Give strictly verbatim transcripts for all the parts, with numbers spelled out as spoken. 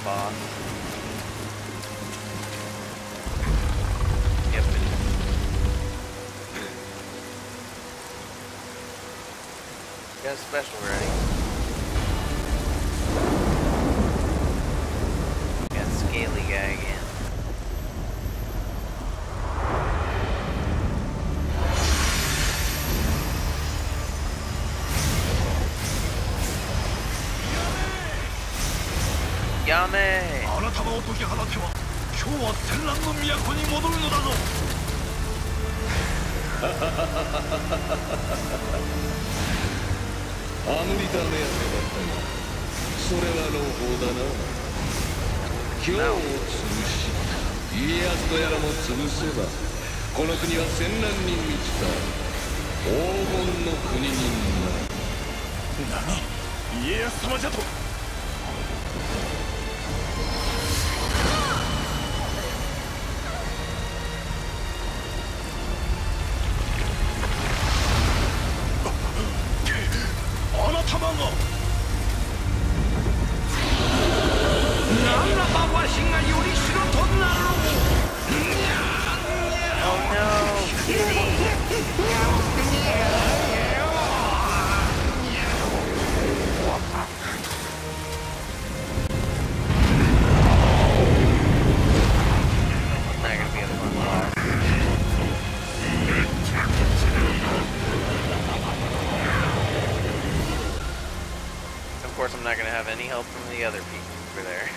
boss. Yep. Got a special ready. Got Scaly guy again. Yame! あなたがお解き放ては今日は戦乱の都に戻るのだぞ。 アムリタのやつだったが、それは朗報だな。今日を潰し、家康とやらも潰せば、この国は戦乱に満ちた黄金の国になる。 何？家康様じゃと。 I'm not gonna have any help from the other people over there.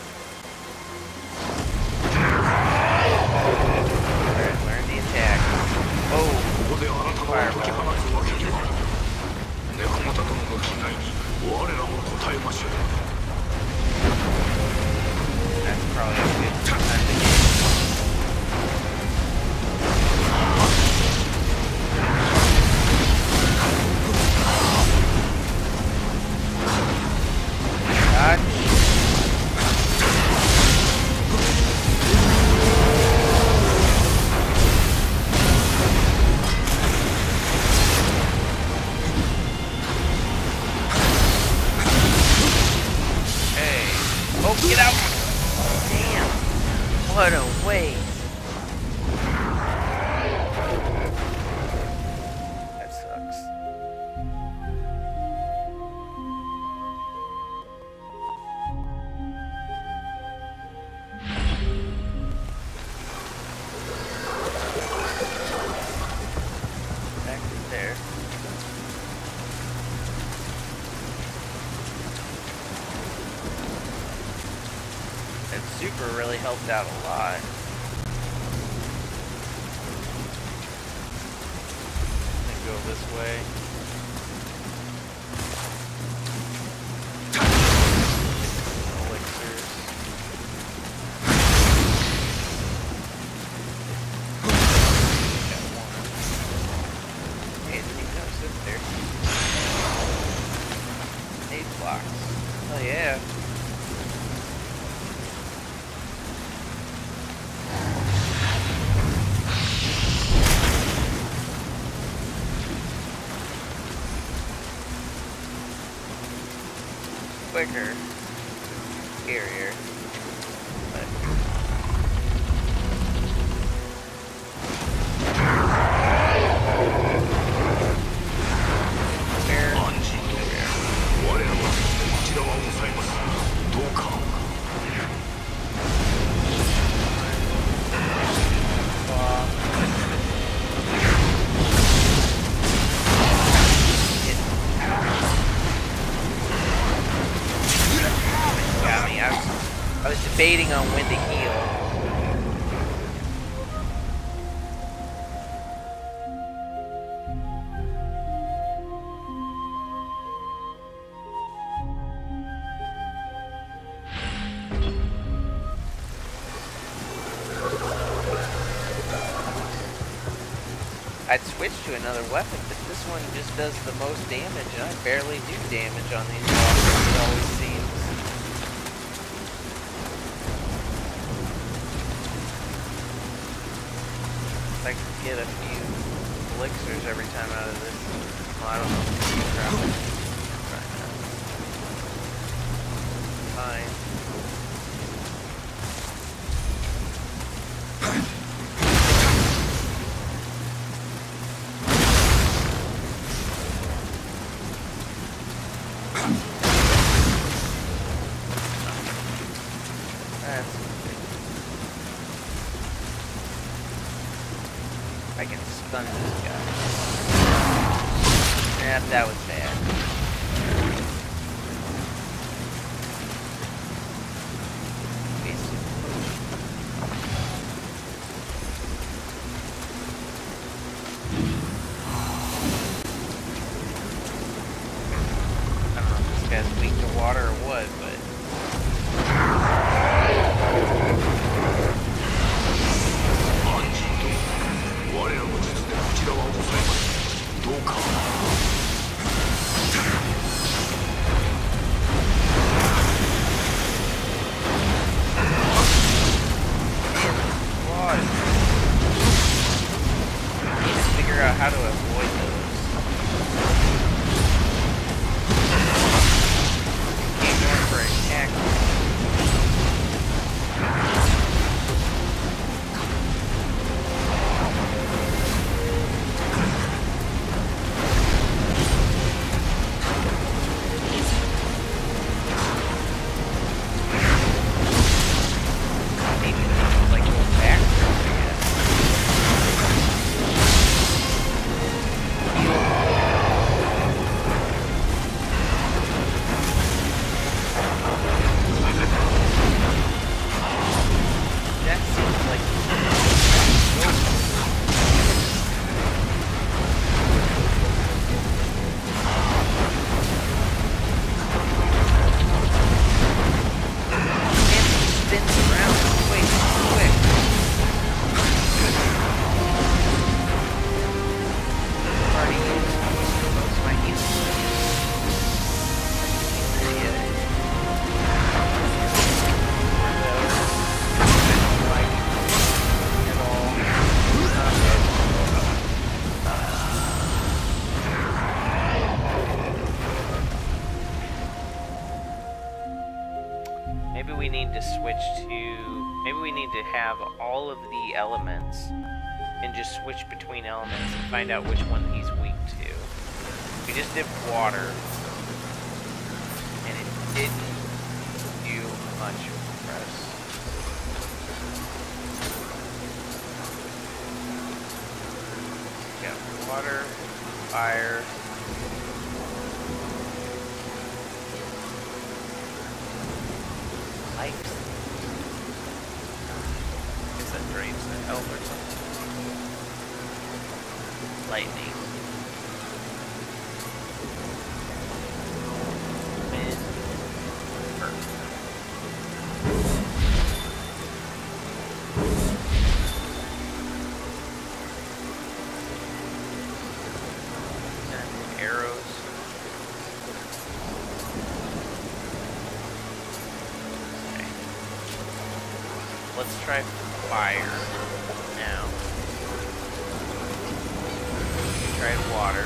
Alright, learn the attack. Oh! Fireball. That's probably a good time to get. Get out! Damn! What a waste! That sucks. Back there. Super really helped out a lot. I'm gonna go this way. Elixirs. Got one. Hey, didn't even notice it there. Eight blocks. Oh yeah. Quicker, scarier, but fair. I was debating on when to heal. I'd switch to another weapon, but this one just does the most damage, and I barely do damage on these bosses, it always seems. I could get a few elixirs every time out of this. Well, I don't know if you drop it right now. Fine. That's good. I can stun this guy. Yep, that was bad. Weak to water or what, but I need to figure out how to avoid those. For attack. Maybe like go backwards, I guess. That seems like man, he spins around way too quick. Already used most of my healing. Yeah. Maybe we need to switch to, maybe we need to have all of the elements and just switch between elements and find out which one he's weak to. We just did water and it didn't do much for us. We got water, fire. Light. I guess that drains the health or something. Lightning. Wind. Earth. And arrows. Let's try fire now. Try water.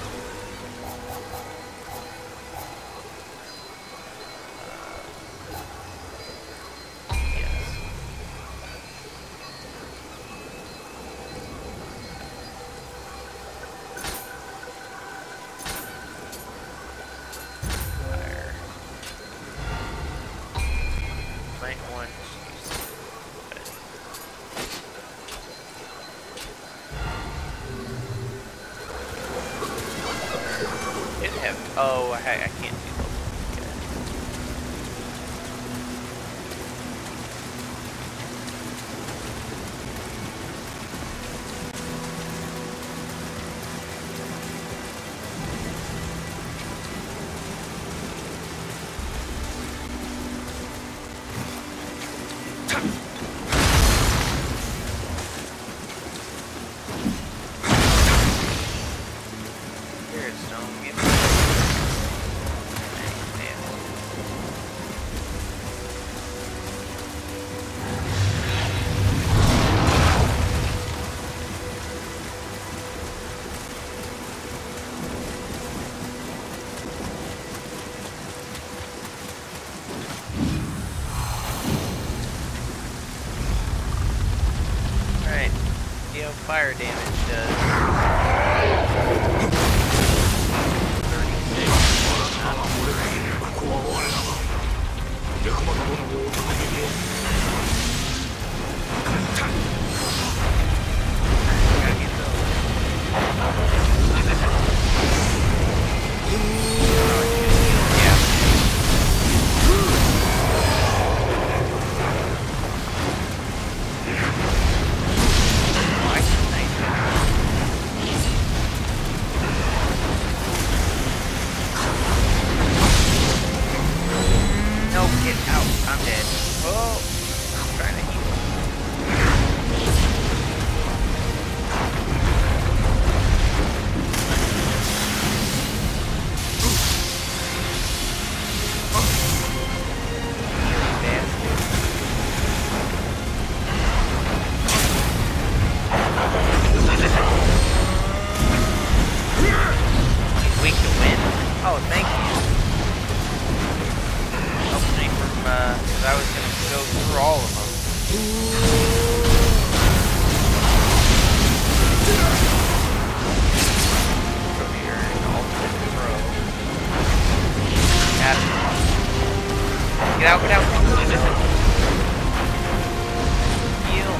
Uh, yes. Fire. Might want to oh, I, I can't do those. Here, stone, give me. Fire damage does thirty-six. Not great. because I was going to go through all of them. Over here, an ultimate throw. Got it. Get out, get out. Heal.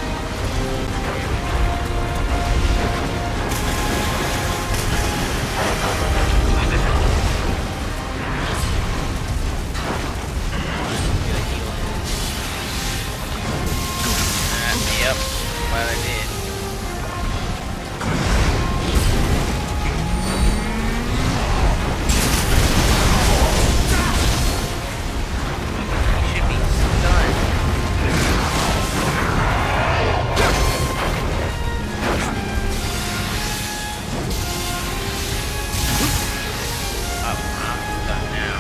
Yep, glad I did. He should be stunned. Oh, I'm stunned now.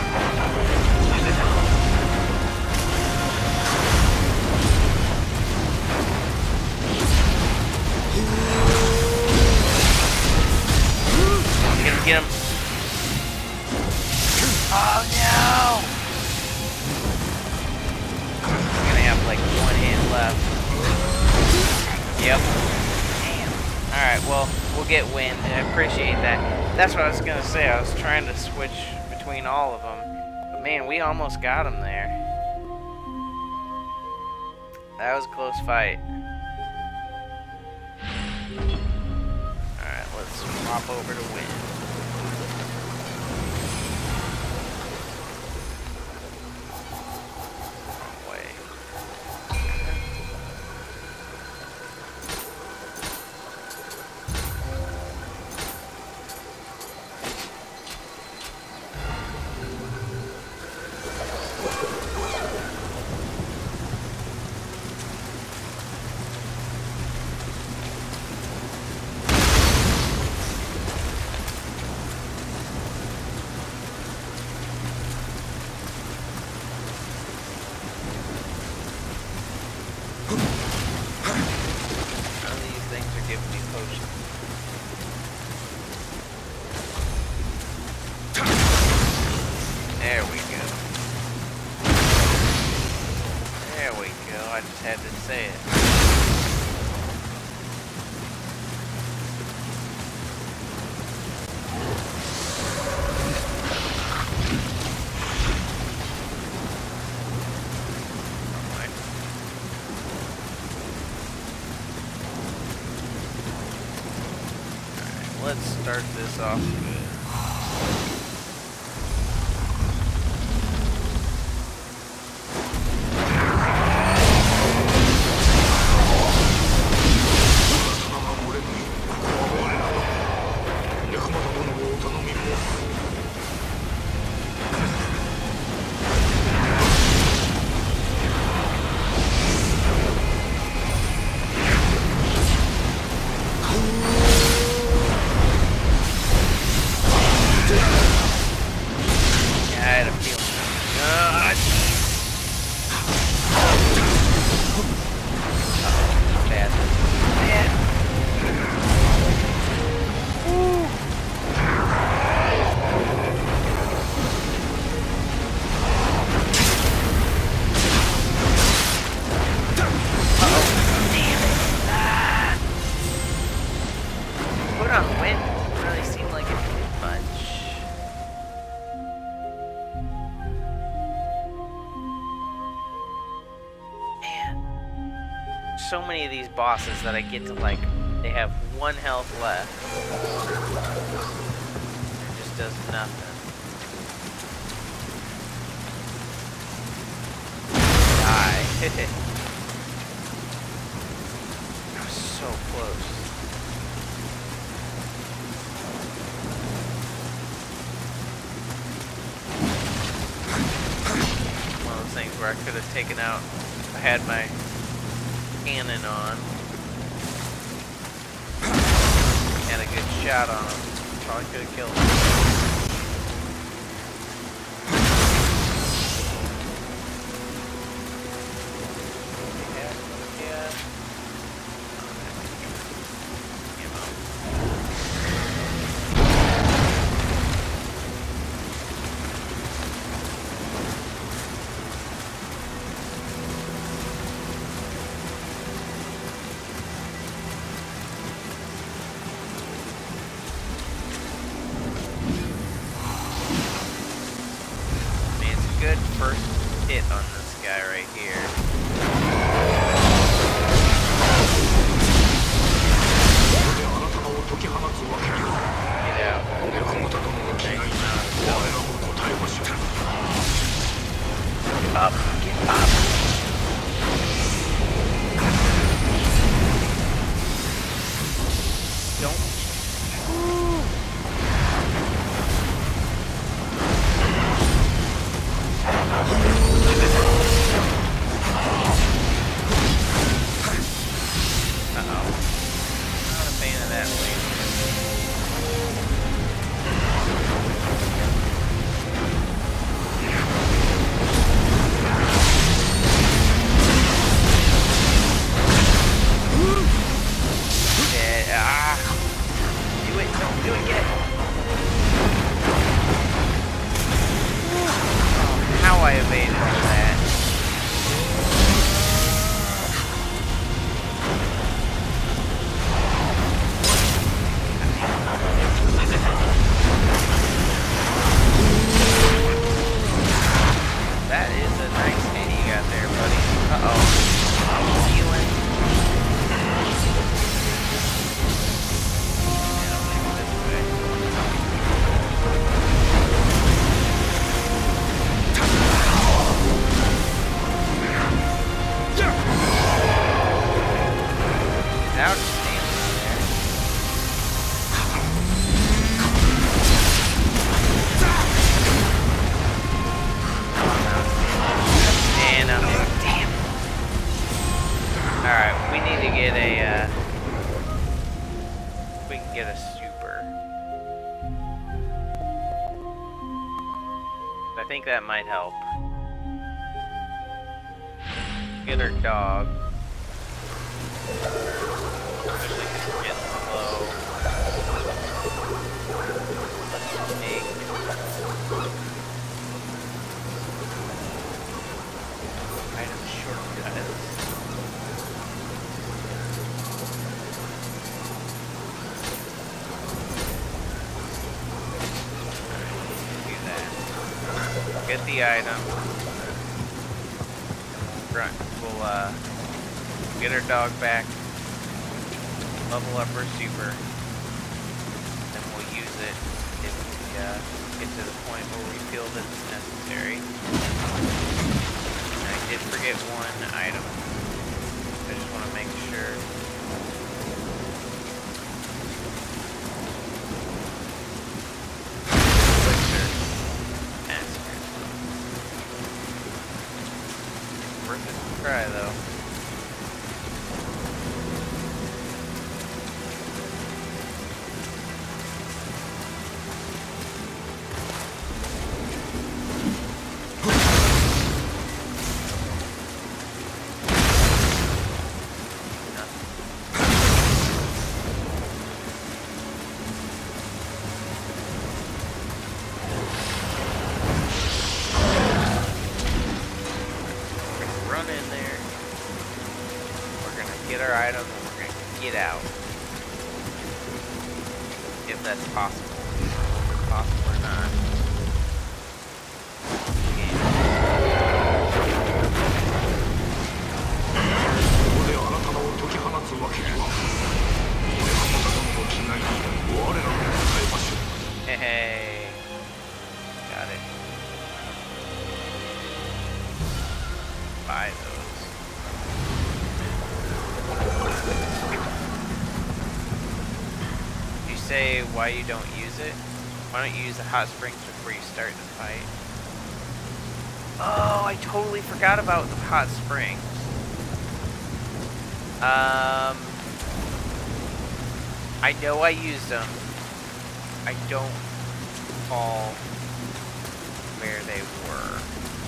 Get him, get him. Oh no! I'm gonna have like one hit left. Yep. Damn. Alright, well, we'll get wind. I appreciate that. That's what I was gonna say. I was trying to switch between all of them. But man, we almost got him there. That was a close fight. Alright, let's swap over to wind. There we go. There we go. I just had to say it. Alright. Alright, let's start this off good. So many of these bosses that I get to, like, they have one health left. It just does nothing. Die. I was so close. One of those things where I could have taken out, I had my cannon on. Had a good shot on him. Probably could have killed him. Yeah, yeah. might help. Get our dog. Especially because we're getting low. Let's take... item shortcuts. Do that. Get the item. Right. We'll uh, get our dog back. Level up our super. Then we'll use it if we uh, get to the point where we feel that it's necessary. And I did forget one item. I just want to make sure. Worth it to try though. Why you don't use it? Why don't you use the hot springs before you start the fight? Oh, I totally forgot about the hot springs. Um, I know I used them. I don't recall where they were.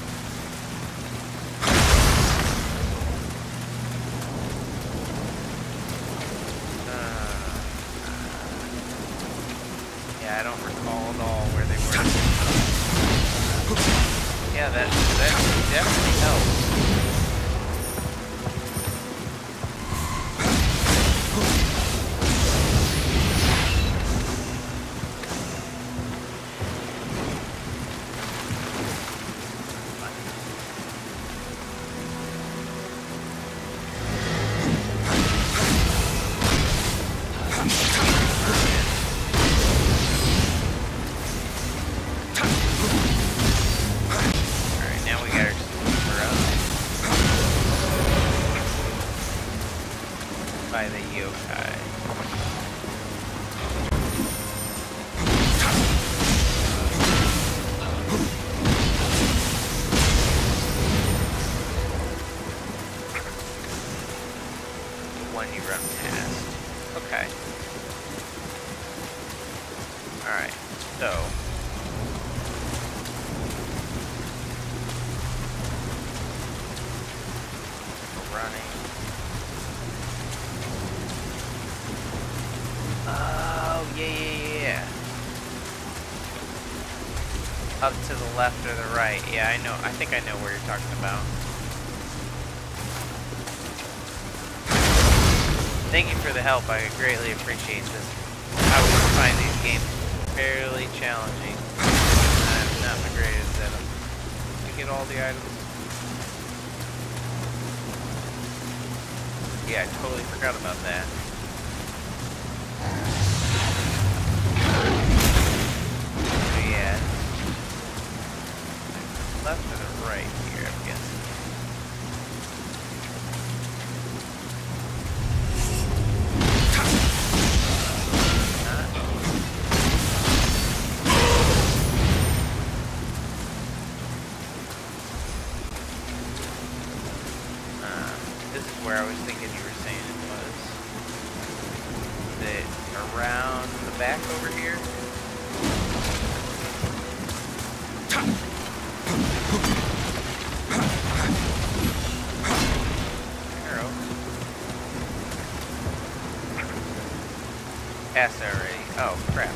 I don't recall at all where they were. Yeah, that, that definitely helps. Up to the left or the right. Yeah, I know. I think I know where you're talking about. Thank you for the help. I greatly appreciate this. I always find these games fairly challenging. I'm not the greatest at them. Did you get all the items? Yeah, I totally forgot about that. Left or the right here, I'm guessing. Uh, this is where I was thinking you were saying it was. Is it around the back over here? Arrow. Passed already. Oh, crap.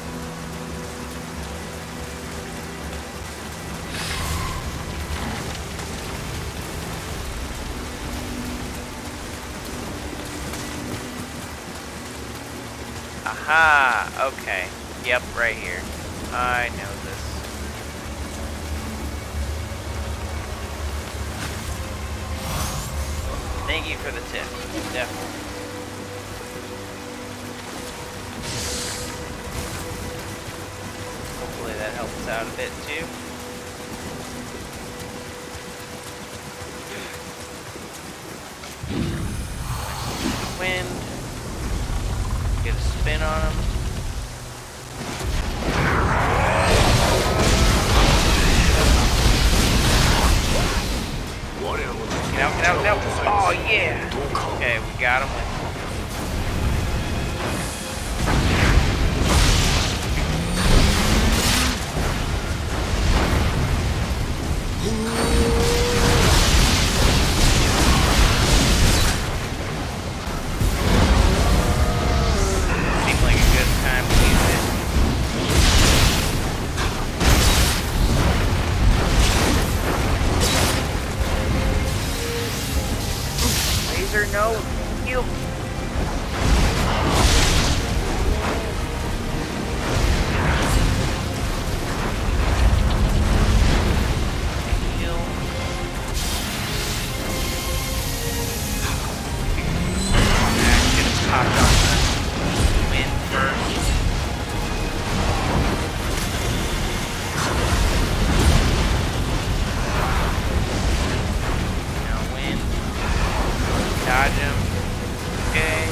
Aha! Okay. Yep, right here. I know this. Thank you for the tip. Definitely. Hopefully that helps out a bit too. Wind. Get a spin on him. Get out, get out, get out. Oh, yeah. Okay, we got him with. Seems like a good time to use it. Laser, no. Heal. Heal. Ah, get him popped on the wind first. Now wind. Dodge him. Okay.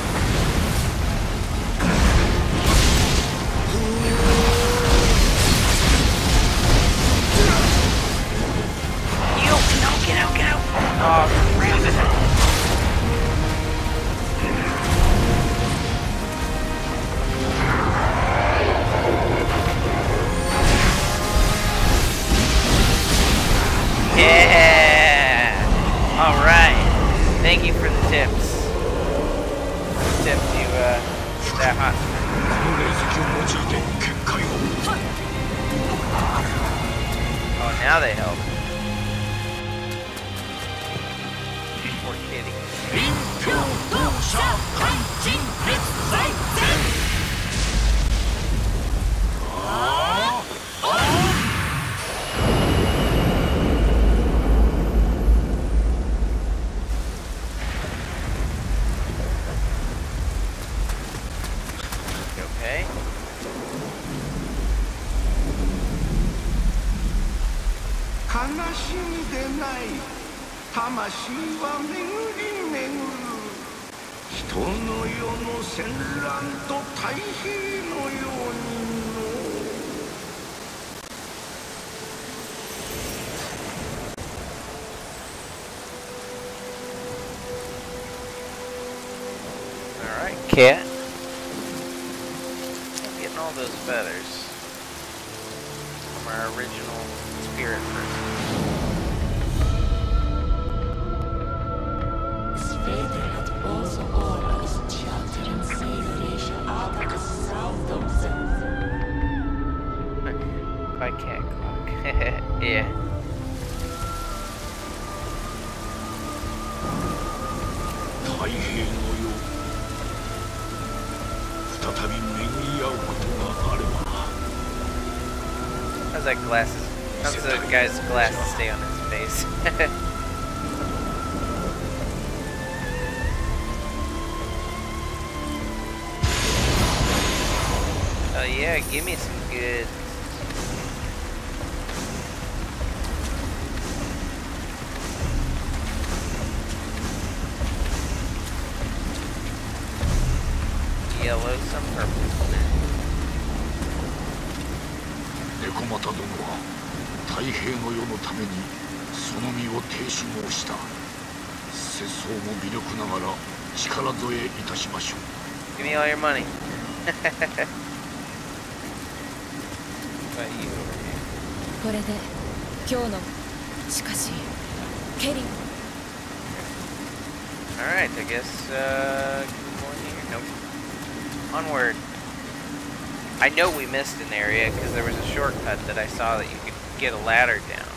Heal. No, get out, get out. Oh, crap. Yeah. All right. Thank you for the tips. Tip to uh, that hot. Oh, now they help. Poor kitty. Okay. Alright, cat. I'm getting all those feathers from our original spirit person. I can't clock. Yeah. How's that glasses? How's the guy's glasses stay on his face? Oh yeah, give me some good. Yellow, some purple. 猫又殿は太平の世のためにその身を挺身をした。節操も微力ながら力添えいたしましょう。 Give me all your money. これで今日のしかしケリー Alright, I guess, uh, keep going here. Nope. Onward. I know we missed an area because there was a shortcut that I saw that you could get a ladder down.